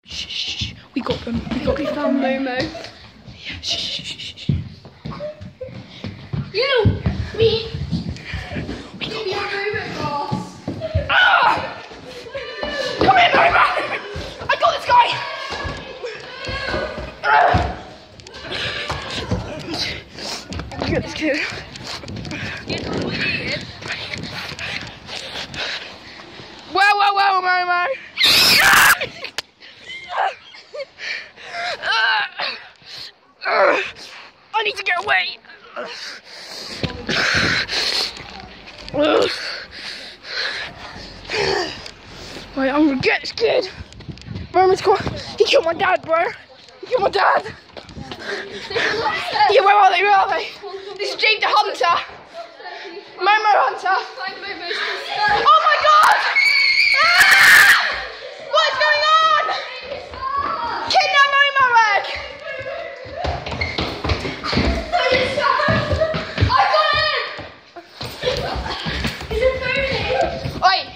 Shh. We got them. We found Momo. Yeah. Shh. You! Me! We got Your Momo boss! Ah! Come here, Momo! I got this guy! Get this kid. Well, Momo! I need to get away! Wait, I'm gonna get this kid! Momo's caught. He killed my dad, bro! He killed my dad! Yeah, where are they? This is Jake the Hunter! Momo Hunter! Oh my god! Ah! What is going on? Kidnap Momo egg! I got him! He's a pony! Oi!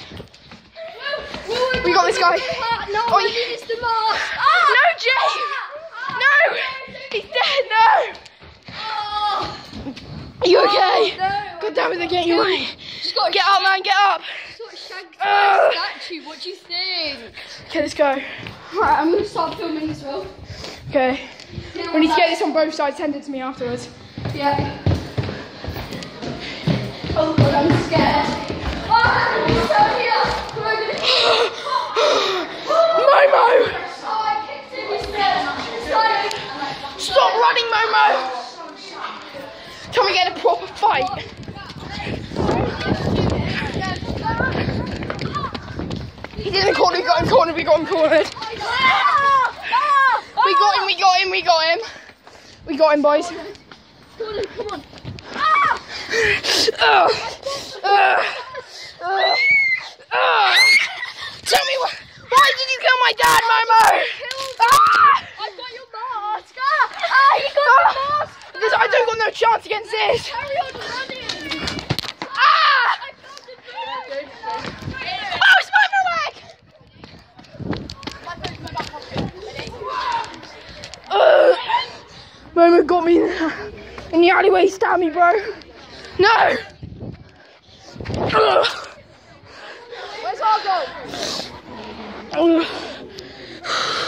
We got this guy. No, Oi! it's the mask! No, Jake! No! He's dead, no! Are you okay? No! God damn it, they're getting you away. Get up, man, get up! Statue, what do you think? Okay, let's go. Right, I'm gonna start filming as well. Okay. We need to get this on both sides, send it to me afterwards. Yeah. Oh god, I'm scared. Oh, he's down here. Momo! Oh, I kicked him, he's dead. Stop running, Momo! Can we get a proper fight? He's in the corner, we got him cornered. We got him, boys. Come on. Tell me why did you kill my dad, Momo? I got your mask. You got your mask. I don't got no chance against this. Carry on running. Oh, it's Momo egg! Momo got me in the alleyway, stabbed me, bro. No! Where's Argo?